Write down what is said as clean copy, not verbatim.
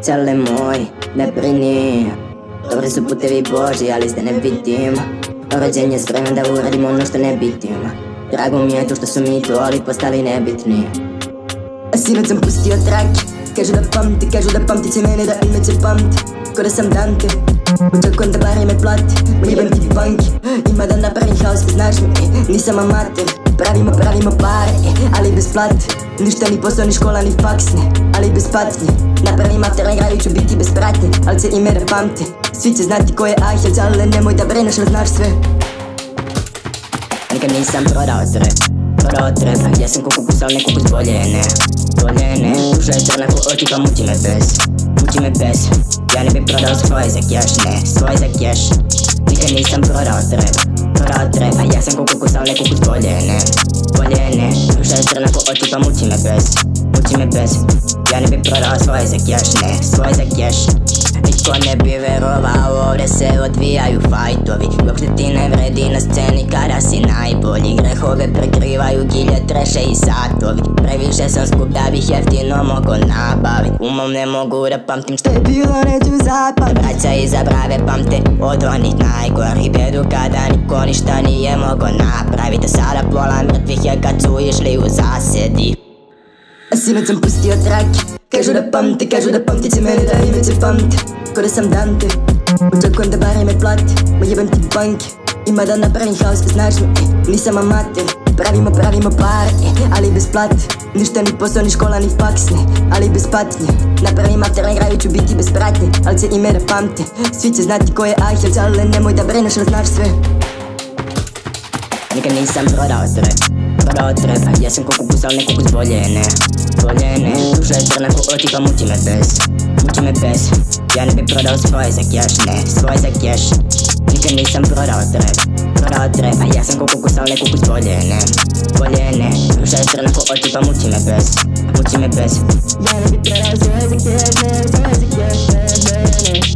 Cele moj, ne brini. Dobri su putevi Boži, ali ste ne vidim. Rođen je spreman da uradim ono što ne bitim. Drago mi je to što su mi idoli postali nebitni. Sinoć sam pustio trake, kažu da pamtit će mene, da ime će pamti. Ko da sam Dante, očekujem da bar me plati. Ujebem ti banki, ima da napravim haos, znaš mi, nisam amater. Pravimo pare, ali bez plate. Ništa ni posao, ni škola, ni faks, ne, ali bez patnje. Napravim after, na kraju ću biti bez pratnje, ali će ime da pamte. Svi će znati ko je Ahel, čale nemoj da breneš, ali znaš sve. Nikad nisam prodao trep, ja sam ko kukus, ali ne kukus bolje ne. Duša je crna ko oči, pa muči me bez. Ja ne bi prodao svoje za cash, ne, svoje za cash. Nikad nisam prodao trep, ja sam ko kukus, ali ne kukus bolje ne. Duša je crna ko oči, pa muči me bez. Ja ne bi prodao svoje za cash, ne, svoje za cash. Niko ne bi verovao, ovdje se odvijaju fajtovi. Uopšte ti ne vredi na sceni kada si najbolji. Grehove prekrivaju gilje, treše i satovi. Previše sam skup da bih jeftino mogo nabavit. Umom ne mogu da pamtim što je bilo, neću zapamtit. Braća iza brave pamte od onih najgorih. Bedu kada niko ništa nije mogo napravit. A sada pola mrtvih je kad su išli u zasedi. Sinoć sam pustio trake, kažu da pamtit će mene, da ime će pamti. Ko da sam Dante, očekujem da bar me plati. Ujebem ti banki, ima da napravim haos, znaš mi, nisam amater. Pravimo pare, ali bez plate. Ništa ni posao, ni škola, ni faks, ne, ali bez patnje. Napravim after, na kraju ću biti bez pratnje, ali će ime da pamte. Svi će znati ko je Ahel, čale nemoj da breneš, ali znaš sve. Nikad nisam prodao trep, ja sam ko kukus, ali ne kukus bolje ne. Duša je crna ko oči, pa muči me bez. Ja ne bi prodao svoje za cash, ne, svoje za cash. Nikad nisam prodao trep, ja sam ko kukus, ali ne kukus bolje ne. Duša je crna ko oči, pa muči me bez. Ja ne bi prodao svoje za cash, ne, svoje za cash, ne.